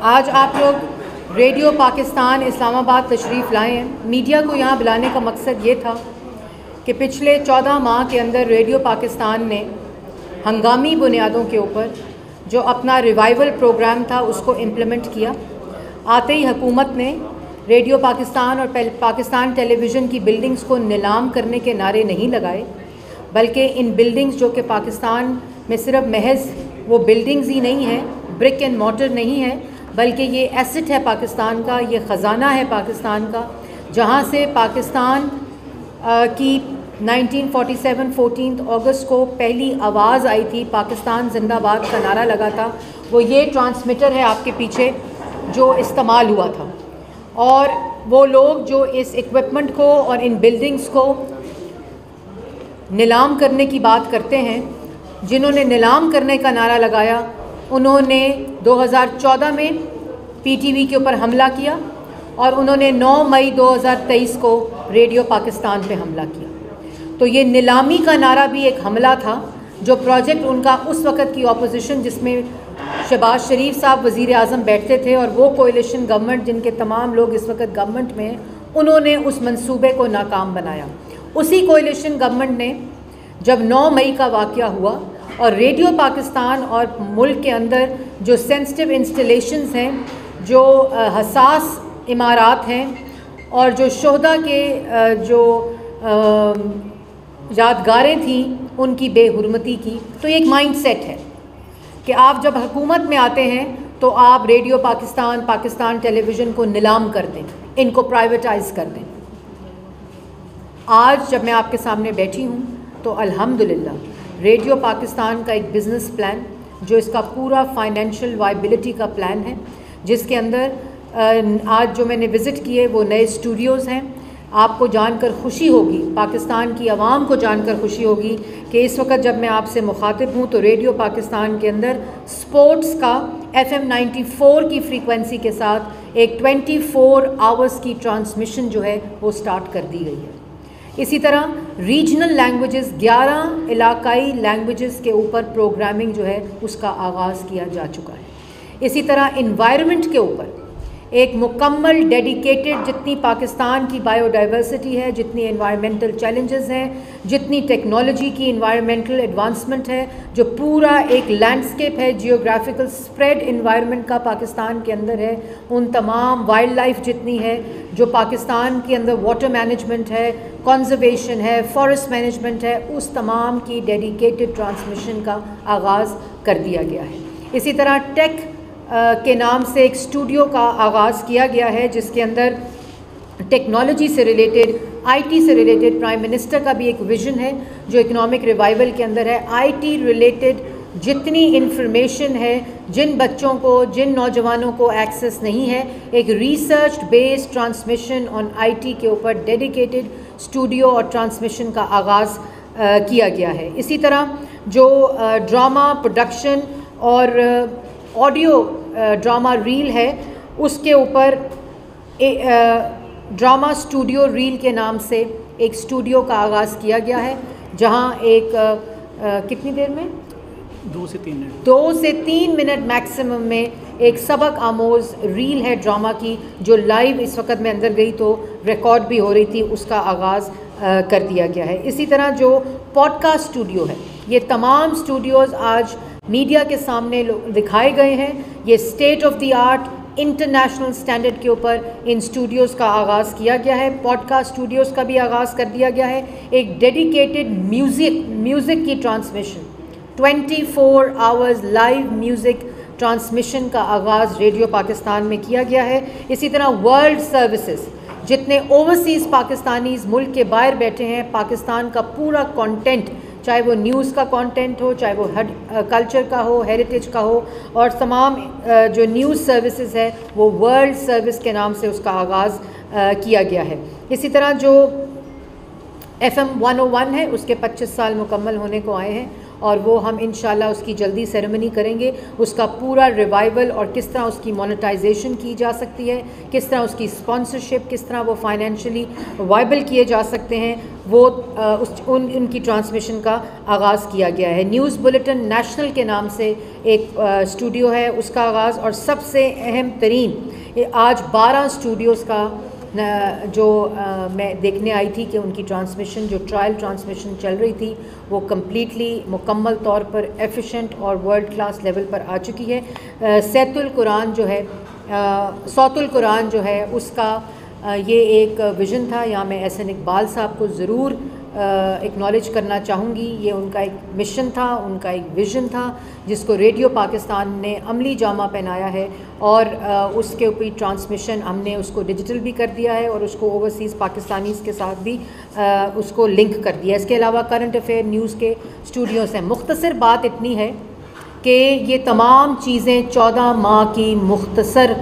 आज आप लोग रेडियो पाकिस्तान इस्लामाबाद तशरीफ़ लाए हैं। मीडिया को यहाँ बुलाने का मकसद ये था कि पिछले 14 माह के अंदर रेडियो पाकिस्तान ने हंगामी बुनियादों के ऊपर जो अपना रिवाइवल प्रोग्राम था उसको इम्प्लीमेंट किया। आते ही हुकूमत ने रेडियो पाकिस्तान और पाकिस्तान टेलीविज़न की बिल्डिंग्स को नीलाम करने के नारे नहीं लगाए, बल्कि इन बिल्डिंग्स जो कि पाकिस्तान में सिर्फ महज वो बिल्डिंग्स ही नहीं हैं, ब्रिक एंड मॉर्टर नहीं है, बल्कि ये एसेट है पाकिस्तान का, ये ख़जाना है पाकिस्तान का, जहाँ से पाकिस्तान की 1947 14 अगस्त को पहली आवाज़ आई थी, पाकिस्तान जिंदाबाद का नारा लगा था। वो ये ट्रांसमीटर है आपके पीछे जो इस्तेमाल हुआ था। और वो लोग जो इस इक्विपमेंट को और इन बिल्डिंग्स को नीलाम करने की बात करते हैं, जिन्होंने नीलाम करने का नारा लगाया, उन्होंने 2014 में पीटीवी के ऊपर हमला किया और उन्होंने 9 मई 2023 को रेडियो पाकिस्तान पे हमला किया। तो ये नीलामी का नारा भी एक हमला था। जो प्रोजेक्ट उनका उस वक़्त की ऑपोजिशन, जिसमें शहबाज शरीफ साहब वज़ीर आज़म बैठते थे और वो कोalition गवर्नमेंट जिनके तमाम लोग इस वक्त गवर्नमेंट में हैं, उन्होंने उस मंसूबे को नाकाम बनाया। उसी कोalition गवर्नमेंट ने जब 9 मई का वाक़या हुआ और रेडियो पाकिस्तान और मुल्क के अंदर जो सेंसिटिव इंस्टॉलेशंस हैं, जो हसास इमारात हैं और जो शोहदा के जो यादगारें थीं उनकी बेहुरमती की, तो ये एक माइंड सेट है कि आप जब हुकूमत में आते हैं तो आप रेडियो पाकिस्तान, पाकिस्तान टेलीविज़न को नीलाम कर दें, इनको प्राइवेटाइज़ कर दें। आज जब मैं आपके सामने बैठी हूँ तो अल्हम्दुलिल्लाह रेडियो पाकिस्तान का एक बिज़नेस प्लान, जो इसका पूरा फाइनेंशियल वायबिलिटी का प्लान है, जिसके अंदर आज जो मैंने विज़िट किए वो नए स्टूडियोज़ हैं। आपको जानकर खुशी होगी, पाकिस्तान की आवाम को जानकर खुशी होगी कि इस वक्त जब मैं आपसे मुखातिब हूँ तो रेडियो पाकिस्तान के अंदर स्पोर्ट्स का FM 94 की फ्रीक्वेंसी के साथ एक 24 आवर्स की ट्रांसमिशन जो है वो स्टार्ट कर दी गई है। इसी तरह रीजनल लैंग्वेजेस, 11 इलाकाई लैंग्वेजेस के ऊपर प्रोग्रामिंग जो है उसका आगाज़ किया जा चुका है। इसी तरह इन्वायरमेंट के ऊपर एक मुकम्मल डेडिकेटेड, जितनी पाकिस्तान की बायोडाइवर्सिटी है, जितनी एनवायरमेंटल चैलेंजेस हैं, जितनी टेक्नोलॉजी की इन्वायरमेंटल एडवांसमेंट है, जो पूरा एक लैंडस्केप है, जियोग्राफिकल स्प्रेड इन्वायरमेंट का पाकिस्तान के अंदर है, उन तमाम वाइल्ड लाइफ जितनी है, जो पाकिस्तान के अंदर वाटर मैनेजमेंट है, कंजर्वेशन है, फॉरेस्ट मैनेजमेंट है, उस तमाम की डेडिकेटेड ट्रांसमिशन का आगाज़ कर दिया गया है। इसी तरह टेक के नाम से एक स्टूडियो का आगाज़ किया गया है, जिसके अंदर टेक्नोलॉजी से रिलेटेड, आईटी से रिलेटेड प्राइम मिनिस्टर का भी एक विज़न है जो इकोनॉमिक रिवाइवल के अंदर है। आईटी रिलेटेड जितनी इंफॉर्मेशन है, जिन बच्चों को, जिन नौजवानों को एक्सेस नहीं है, एक research based transmission on IT के ऊपर डेडिकेटेड स्टूडियो और ट्रांसमिशन का आगाज़ किया गया है। इसी तरह जो ड्रामा प्रोडक्शन और ऑडियो ड्रामा रील है, उसके ऊपर ड्रामा स्टूडियो रील के नाम से एक स्टूडियो का आगाज़ किया गया है, जहां एक कितनी देर में 2 से 3 मिनट 2 से 3 मिनट मैक्सिमम में एक सबक आमोज़ रील है ड्रामा की, जो लाइव इस वक्त में अंदर गई तो रिकॉर्ड भी हो रही थी, उसका आगाज़ कर दिया गया है। इसी तरह जो पॉडकास्ट स्टूडियो है, ये तमाम स्टूडियोज़ आज मीडिया के सामने दिखाए गए हैं। ये state of the art international standard के ऊपर इन स्टूडियोज़ का आगाज़ किया गया है। पॉडकास्ट स्टूडियोज़ का भी आगाज़ कर दिया गया है। एक डेडिकेटेड म्यूज़िक की transmission, 24 hours live music transmission का आगाज़ रेडियो पाकिस्तान में किया गया है। इसी तरह वर्ल्ड सर्विसेज, जितने ओवरसीज़ पाकिस्तानीज़ मुल्क के बाहर बैठे हैं, पाकिस्तान का पूरा कंटेंट, चाहे वो न्यूज़ का कंटेंट हो, चाहे वो कल्चर का हो, हेरिटेज का हो, और तमाम जो न्यूज़ सर्विसेज है वो वर्ल्ड सर्विस के नाम से उसका आगाज़ किया गया है। इसी तरह जो FM 101 है, उसके 25 साल मुकम्मल होने को आए हैं और वो हम इंशाल्लाह उसकी जल्दी सेरेमनी करेंगे। उसका पूरा रिवाइवल और किस तरह उसकी मोनेटाइजेशन की जा सकती है, किस तरह उसकी स्पॉन्सरशिप, किस तरह वो फाइनेंशियली वाइबल किए जा सकते हैं, वो उनकी ट्रांसमिशन का आगाज़ किया गया है। न्यूज़ बुलेटिन नेशनल के नाम से एक स्टूडियो है, उसका आगाज़, और सबसे अहम तरीन आज 12 स्टूडियोज़ का जो मैं देखने आई थी कि उनकी ट्रांसमिशन, जो ट्रायल ट्रांसमिशन चल रही थी, वो कम्प्लीटली मुकम्मल तौर पर एफिशिएंट और वर्ल्ड क्लास लेवल पर आ चुकी है। सैतुल कुरान जो है, सौतुल कुरान जो है, उसका ये एक विज़न था। यहाँ मैं एहसन इकबाल साहब को ज़रूर एक्नॉलेज करना चाहूँगी। ये उनका एक मिशन था, उनका एक विज़न था, जिसको रेडियो पाकिस्तान ने अमली जामा पहनाया है, और उसके ऊपर ट्रांसमिशन हमने उसको डिजिटल भी कर दिया है और उसको ओवरसीज़ पाकिस्तानीज़ के साथ भी उसको लिंक कर दिया। इसके अलावा करंट अफेयर न्यूज़ के स्टूडियोज़ हैं। मुख्तसर बात इतनी है कि ये तमाम चीज़ें 14 माह की मुख्तसर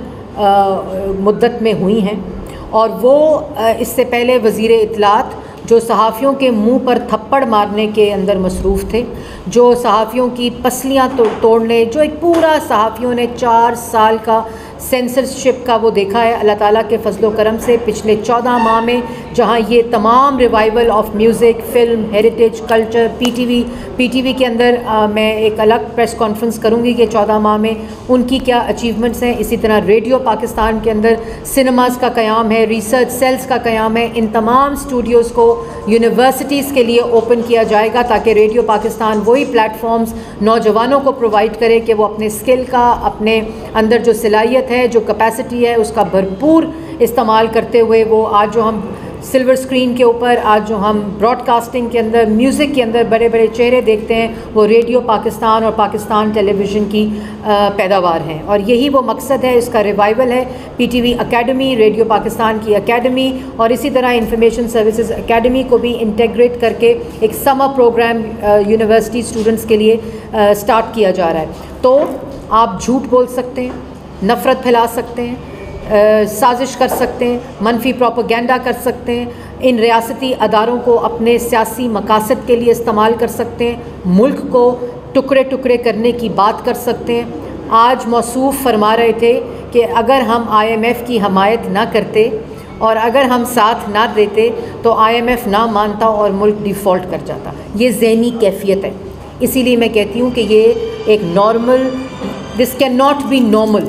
मुद्दत में हुई हैं, और वो इससे पहले वज़ीर इत्तलात जो सहाफ़ियों के मुंह पर थप्पड़ मारने के अंदर मसरूफ़ थे, जो सहाफ़ियों की पसलियाँ तोड़ने, जो एक पूरा सहाफ़ियों ने 4 साल का सेंसरशिप का वो देखा है। अल्लाह ताला के फजलो करम से पिछले 14 माह में जहाँ ये तमाम revival of music, film, heritage, culture, PTV के अंदर मैं एक अलग प्रेस कॉन्फ्रेंस करूँगी कि 14 माह में उनकी क्या अचीवमेंट्स हैं। इसी तरह रेडियो पाकिस्तान के अंदर सिनेमाज़ का क़याम है, रिसर्च सेल्स का क़याम है। इन तमाम स्टूडियोज़ को यूनिवर्सिटीज़ के लिए ओपन किया जाएगा ताकि रेडियो पाकिस्तान वही प्लेटफॉर्म्स नौजवानों को प्रोवाइड करे कि वो अपने स्किल का, अपने अंदर जो सलाहियत है, जो कैपेसिटी है, उसका भरपूर इस्तेमाल करते हुए वो आज जो हम सिल्वर स्क्रीन के ऊपर, आज जो हम ब्रॉडकास्टिंग के अंदर, म्यूज़िक के अंदर बड़े बड़े चेहरे देखते हैं, वो रेडियो पाकिस्तान और पाकिस्तान टेलीविज़न की पैदावार हैं। और यही वो मकसद है, इसका रिवाइवल है। पीटीवी एकेडमी, रेडियो पाकिस्तान की एकेडमी, और इसी तरह इंफॉर्मेशन सर्विसेज एकेडमी को भी इंटेग्रेट करके एक समर प्रोग्राम यूनिवर्सिटी स्टूडेंट्स के लिए स्टार्ट किया जा रहा है। तो आप झूठ बोल सकते हैं, नफ़रत फैला सकते हैं, साजिश कर सकते हैं, मनफी प्रोपेगेंडा कर सकते हैं, इन रियासती अदारों को अपने सियासी मकासद के लिए इस्तेमाल कर सकते हैं, मुल्क को टुकड़े टुकड़े करने की बात कर सकते हैं। आज मौसूफ़ फरमा रहे थे कि अगर हम IMF की हमायत ना करते और अगर हम साथ ना देते तो IMF ना मानता और मुल्क डिफ़ॉल्ट कर जाता। ये ज़हनी कैफियत है। इसीलिए मैं कहती हूँ कि ये एक normal, this can not be normal.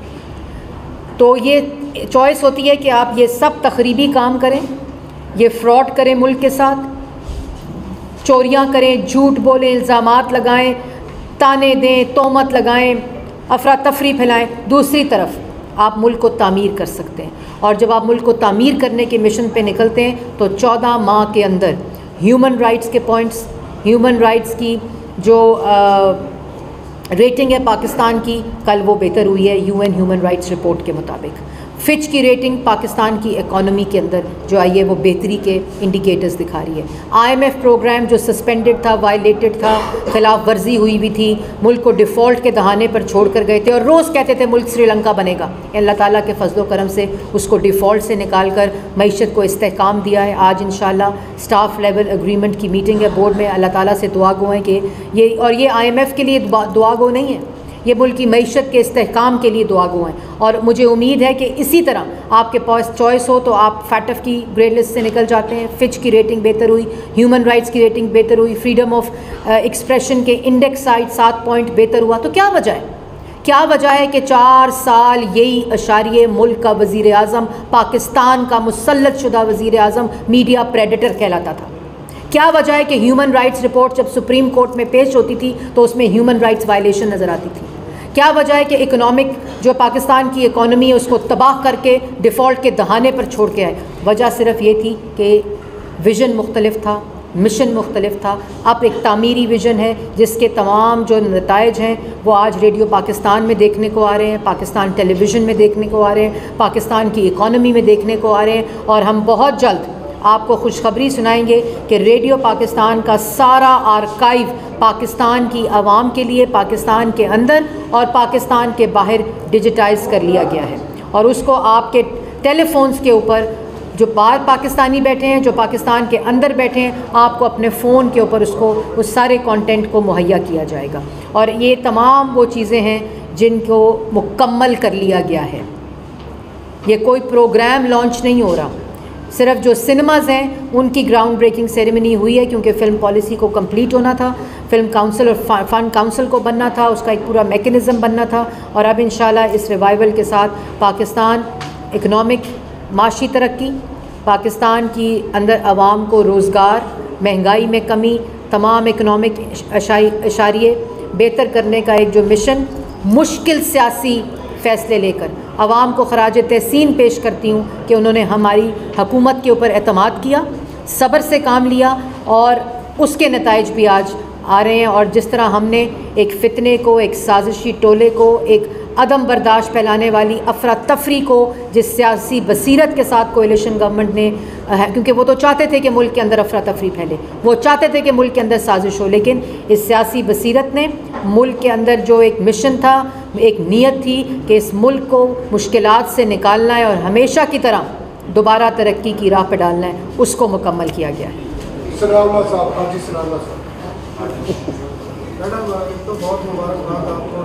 तो ये चॉइस होती है कि आप ये सब तखरीबी काम करें, ये फ्रॉड करें मुल्क के साथ, चोरियां करें, झूठ बोलें, इल्ज़ामात लगाएं, ताने दें, तोहमत लगाएं, अफरा तफरी फैलाएं। दूसरी तरफ आप मुल्क को तामीर कर सकते हैं, और जब आप मुल्क को तामीर करने के मिशन पे निकलते हैं तो 14 माह के अंदर ह्यूमन राइट्स के पॉइंट्स, ह्यूमन राइट्स की जो रेटिंग है पाकिस्तान की, कल वो बेहतर हुई है UN ह्यूमन राइट्स रिपोर्ट के मुताबिक। फिच की रेटिंग पाकिस्तान की इकॉनमी के अंदर जो आई है वो बेहतरी के इंडिकेटर्स दिखा रही है। IMF प्रोग्राम जो सस्पेंडेड था, वायलेटेड था, खिलाफ वर्जी हुई भी थी, मुल्क को डिफ़ॉल्ट के दहाने पर छोड़ कर गए थे और रोज़ कहते थे मुल्क श्रीलंका बनेगा। अल्लाह ताला के फजलो करम से उसको डिफ़ॉल्ट से निकाल कर मईशत को इस्तेहकाम दिया है। आज इंशाल्लाह स्टाफ लेवल एग्रीमेंट की मीटिंग है बोर्ड में। अल्लाह ताला से दुआ गो हैं कि ये IMF के लिए दुआ गो नहीं है, ये मुल्क की मईशत के इस्तेहकाम के लिए दुआ गो हैं। और मुझे उम्मीद है कि इसी तरह आपके पास चॉइस हो तो आप फैटफ की ग्रे लिस्ट से निकल जाते हैं, फिच की रेटिंग बेहतर हुई, ह्यूमन राइट्स की रेटिंग बेहतर हुई, फ्रीडम ऑफ एक्सप्रेशन के इंडेक्स साइड 7 पॉइंट बेहतर हुआ। तो क्या वजह है? क्या वजह है कि 4 साल यही अशारिये मुल्क का वज़ीर आज़म, पाकिस्तान का मुसल्लत शुदा वज़ीर आज़म मीडिया प्रेडेटर कहलाता था? क्या वजह है कि ह्यूमन राइट्स रिपोर्ट जब सुप्रीम कोर्ट में पेश होती थी तो उसमें ह्यूमन राइट्स वायलेशन नज़र आती थी? क्या वजह है कि इकोनॉमिक जो पाकिस्तान की इकॉनमी है उसको तबाह करके डिफ़ॉल्ट के दहाने पर छोड़ के आए? वजह सिर्फ ये थी कि विज़न मुख्तलिफ था, मिशन मुख्तलिफ था। अब एक तामीरी विज़न है जिसके तमाम जो नताइज हैं वो आज रेडियो पाकिस्तान में देखने को आ रहे हैं, पाकिस्तान टेलीविज़न में देखने को आ रहे हैं, पाकिस्तान की इकॉनमी में देखने को आ रहे हैं। और हम बहुत जल्द आपको खुशखबरी सुनाएंगे कि रेडियो पाकिस्तान का सारा आर्काइव पाकिस्तान की आवाम के लिए, पाकिस्तान के अंदर और पाकिस्तान के बाहर डिजिटाइज़ कर लिया गया है और उसको आपके टेलीफोन्स के ऊपर जो बाहर पाकिस्तानी बैठे हैं, जो पाकिस्तान के अंदर बैठे हैं, आपको अपने फ़ोन के ऊपर उसको उस सारे कंटेंट को मुहैया किया जाएगा। और ये तमाम वो चीज़ें हैं जिनको मुकम्मल कर लिया गया है। ये कोई प्रोग्राम लॉन्च नहीं हो रहा, सिर्फ जो सिनेमाज़ हैं उनकी ग्राउंड ब्रेकिंग सेरेमनी हुई है, क्योंकि फ़िल्म पॉलिसी को कंप्लीट होना था, फ़िल्म काउंसिल और फ़ंड काउंसिल को बनना था, उसका एक पूरा मैकेनिज़्म बनना था। और अब इंशाल्लाह इस रिवाइवल के साथ पाकिस्तान इकनॉमिक माशी तरक्की, पाकिस्तान की अंदर आवाम को रोज़गार, महंगाई में कमी, तमाम इकनॉमिक इशारिये बेहतर करने का एक जो मिशन, मुश्किल सियासी फ़ैसले लेकर आवाम को खराज तहसीन पेश करती हूँ कि उन्होंने हमारी हुकूमत के ऊपर एतमाद किया, सब्र से काम लिया और उसके नताइज भी आज आ रहे हैं। और जिस तरह हमने एक फ़ितने को, एक साजिशी टोले को, एक अदम बर्दाश्त फैलाने वाली अफरा तफरी को जिस सियासी बसीरत के साथ कोalition गवर्नमेंट ने, क्योंकि वो तो चाहते थे कि मुल्क के अंदर अफरा तफरी फैले, वो चाहते थे कि मुल्क के अंदर साजिश हो, लेकिन इस सियासी बसीरत ने मुल्क के अंदर जो एक मिशन था, एक नीयत थी कि इस मुल्क को मुश्किलात से निकालना है और हमेशा की तरह दोबारा तरक्की की राह पर डालना है, उसको मुकम्मल किया गया है। मैडम, एक तो बहुत मुबारकबाद आपको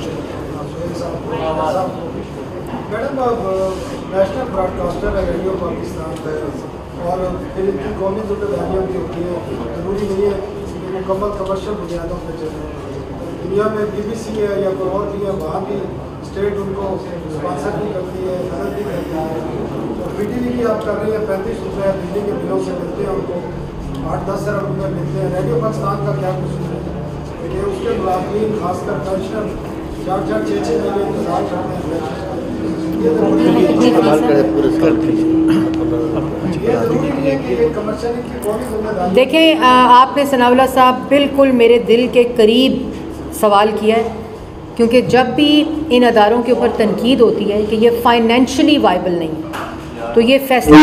मैडम। नेशनल ब्रॉडकास्टर है रेडियो पाकिस्तान है और फिर इनकी कौमी जिम्मेदारियाँ भी होती हैं, ज़रूरी नहीं है कि मुकम्मल कमर्शियल बुनियादों पर चले। दुनिया में BBC है या कोई और भी है, वहाँ भी स्टेट उनको स्पॉन्सर भी करती है, मदद भी करती है। और PTV की आप कर रही है, 35 रुपये बिजली के बिलों से मिलते हैं उनको, 8-10 अरब रुपये मिलते हैं। रेडियो पाकिस्तान का क्या कुछ है कि उसके मुलाज़मीन खासकर पेंशनर 4-6 महीने इंतजार करते हैं। ये ज़रूरी नहीं है कि ये कमर्शियल की कौन जिम्मेदारी। देखें, आपने सनाउल्लाह साहब बिल्कुल मेरे दिल के करीब सवाल किया है, क्योंकि जब भी इन अदारों के ऊपर तनकीद होती है कि ये फाइनेंशियली वाइबल नहीं है, तो ये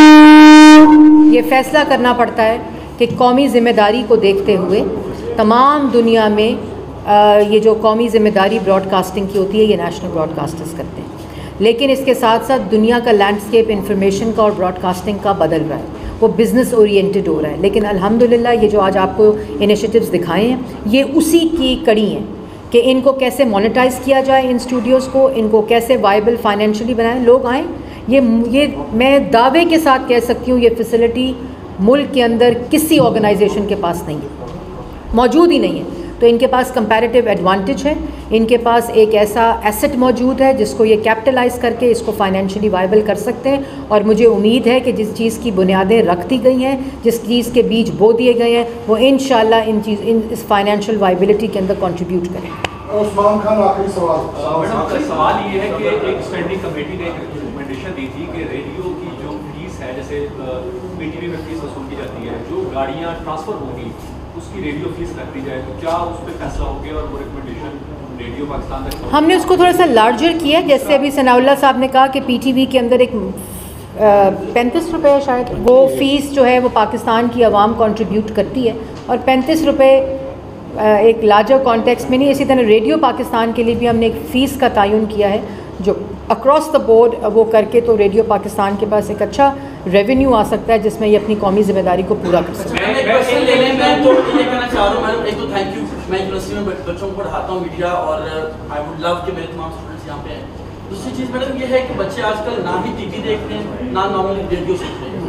फैसला करना पड़ता है कि कौमी ज़िम्मेदारी को देखते हुए तमाम दुनिया में ये जो कौमी ज़िम्मेदारी ब्रॉडकास्टिंग की होती है, ये नेशनल ब्रॉडकास्टर्स करते हैं। लेकिन इसके साथ साथ दुनिया का लैंडस्केप इंफॉर्मेशन का और ब्रॉडकास्टिंग का बदल रहा है, वो बिज़नेस ओरिएंटेड हो रहा है। लेकिन अल्हम्दुलिल्लाह ये जो आज आपको इनिशिएटिव्स दिखाए हैं, ये उसी की कड़ी हैं कि इनको कैसे मोनेटाइज़ किया जाए, इन स्टूडियोज़ को, इनको कैसे वाइबल फाइनेंशियली बनाएं, लोग आएँ। ये मैं दावे के साथ कह सकती हूँ, ये फैसिलिटी मुल्क के अंदर किसी ऑर्गेनाइजेशन के पास नहीं है, मौजूद ही नहीं है। तो इनके पास कंपैरेटिव एडवांटेज है, इनके पास एक ऐसा एसेट मौजूद है जिसको ये कैपिटलाइज़ करके इसको फाइनेंशियली वाइबल कर सकते हैं। और मुझे उम्मीद है कि जिस चीज़ की बुनियादें रख दी गई हैं, जिस चीज़ के बीज बो दिए गए हैं, वो इंशाल्लाह इस फाइनेंशियल वाइबिलिटी के अंदर कंट्रीब्यूट करें। उस्मान खान, आखिरी सवाल। मैडम, सवाल ये है कि एक स्टैंडिंग कमेटी ने एक रिकमेंडेशन दी थी कि रेडियो की जो फीस है, जैसे PTV में फीस वसूल की जाती है, जो गाड़ियाँ ट्रांसफ़र होंगी उसकी रेडियो फीस रख दी जाए, तो क्या उस पर फैसला हो गया और वो रिकमेंडेशन रेडियो पाकिस्तान तक? हमने उसको थोड़ा सा लार्जर किया, जैसे अभी सनाउल्लाह साहब ने कहा कि PTV के अंदर एक 35 रुपये शायद वो फ़ीस जो है वो पाकिस्तान की आवाम कंट्रीब्यूट करती है, और 35 रुपये एक लार्जर कॉन्टेक्स्ट में नहीं। इसी तरह रेडियो पाकिस्तान के लिए भी हमने एक फ़ीस का तयन किया है जो अक्रॉस द बोर्ड वो करके, तो रेडियो पाकिस्तान के पास एक अच्छा रेवेन्यू आ सकता है जिसमें ये अपनी कौमी जिम्मेदारी को पूरा कर सकता है। मैं क्वेश्चन लेने में तो ये कहना चाह रहा हूँ मैडम, एक तो थैंक यू, मैं यूनिवर्सिटी में बच्चों को पढ़ाता हूँ मीडिया, और आई वुड लव कि मेरे तमाम स्टूडेंट्स यहाँ पे हैं। दूसरी चीज़ मैडम ये है कि बच्चे आजकल ना ही TV देख रहे हैं, ना नॉर्मली रेडियो सुन रहे हैं।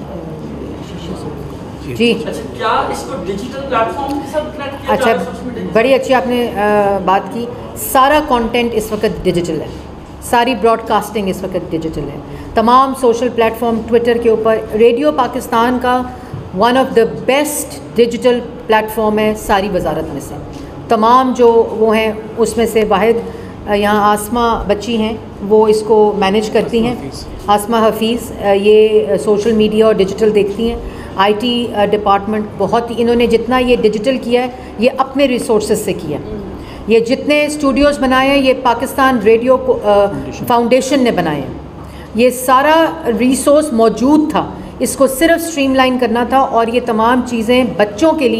जी, अच्छा, क्या इसको डिजिटल प्लेटफॉर्म के साथ कनेक्ट किया जा रहा है? अच्छा, बड़ी अच्छी आपने बात की। सारा कंटेंट इस वक्त डिजिटल है, सारी ब्रॉडकास्टिंग इस वक्त डिजिटल है, तमाम सोशल प्लेटफॉर्म, ट्विटर के ऊपर। रेडियो पाकिस्तान का one of the best digital platform है सारी वजारत में से। तमाम जो वो हैं उसमें से वाहिद यहाँ आसमा बच्ची हैं, वो इसको मैनेज करती हैं, आसमा हफीज़। ये सोशल मीडिया और डिजिटल देखती हैं। IT डिपार्टमेंट बहुत ही, इन्होंने जितना ये डिजिटल किया है ये अपने रिसोर्सेज से किया है। ये जितने स्टूडियोज़ बनाए हैं ये पाकिस्तान रेडियो फाउंडेशन ने बनाए हैं। ये सारा रिसोर्स मौजूद था, इसको सिर्फ स्ट्रीमलाइन करना था, और ये तमाम चीज़ें बच्चों के लिए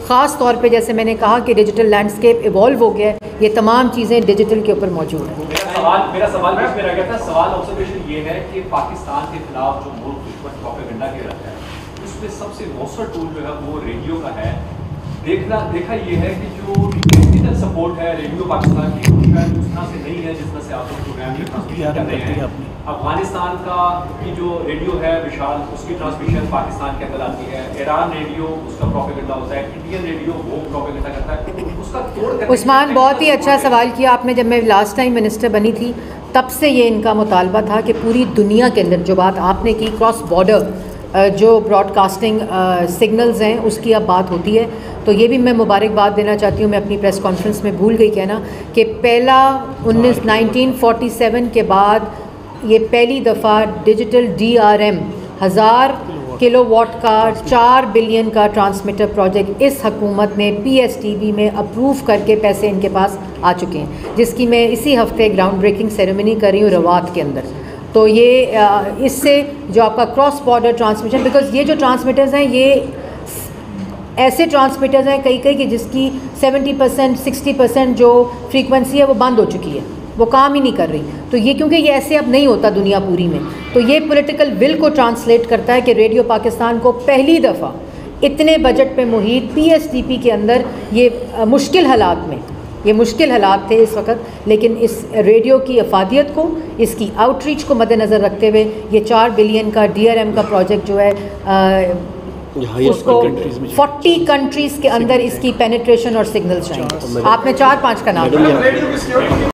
ख़ास तौर पे जैसे मैंने कहा कि डिजिटल लैंडस्केप इवॉल्व हो गया है, ये तमाम चीज़ें डिजिटल के ऊपर मौजूद हैं। मेरा सवाल बीच में रह गया था। सवाल ऑब्जर्वेशन ये है कि पाकिस्तान के खिलाफ जो मुल्क दुश्मन प्रोपेगेंडा किया जाता है उसमें सबसे मौसर टूल जो है वो रेडियो का है। देखा ये है कि जो टेक्निकल सपोर्ट है रेडियो पाकिस्तान की शायद उस तरह से नहीं है जिस तरह से आप लोग प्रोग्राम में ट्रांसमिशन कर रहे हैं। अफगानिस्तान का की जो रेडियो है विशाल, उसकी ट्रांसमिशन पाकिस्तान के अंदर आती है। ईरान रेडियो उसका प्रोपेगेंडा होता है। इंडियन रेडियो वो प्रोपेगेंडा करता है। उसका तोड़ उस्मान, बहुत ही अच्छा सवाल किया आपने। जब मैं लास्ट टाइम मिनिस्टर बनी थी तब से ये इनका मुतालबा था कि पूरी दुनिया के अंदर जो बात आपने की क्रॉस बॉर्डर जो ब्रॉडकास्टिंग सिग्नल्स हैं उसकी अब बात होती है, तो ये भी मैं मुबारकबाद देना चाहती हूँ। मैं अपनी प्रेस कॉन्फ्रेंस में भूल गई कहना कि पहला 1947 के बाद ये पहली दफ़ा डिजिटल DRM 1000 किलोवाट का 4 बिलियन का ट्रांसमीटर प्रोजेक्ट इस हुकूमत ने PSTV में अप्रूव करके पैसे इनके पास आ चुके हैं, जिसकी मैं इसी हफ्ते ग्राउंड ब्रेकिंग सेरेमनी कर रही हूँ रवात के अंदर। तो ये इससे जो आपका क्रॉस बॉर्डर ट्रांसमिशन, बिकॉज ये जो ट्रांसमीटर्स हैं ये ऐसे ट्रांसमीटर्स हैं कई कि जिसकी 70% 60% जो फ्रीक्वेंसी है वो बंद हो चुकी है, वो काम ही नहीं कर रही। तो ये क्योंकि ये ऐसे अब नहीं होता दुनिया पूरी में, तो ये पॉलिटिकल विल को ट्रांसलेट करता है कि रेडियो पाकिस्तान को पहली दफ़ा इतने बजट पे मुहित PSTP के अंदर ये मुश्किल हालात में, ये मुश्किल हालात थे इस वक्त, लेकिन इस रेडियो की अफादियत को, इसकी आउटरीच को मद्देनज़र रखते हुए ये 4 बिलियन का DRM का प्रोजेक्ट जो है उसको 40 कंट्रीज़ के अंदर इसकी पेनिट्रेशन और सिग्नल्स चाहिए। आपने 4-5 का नाम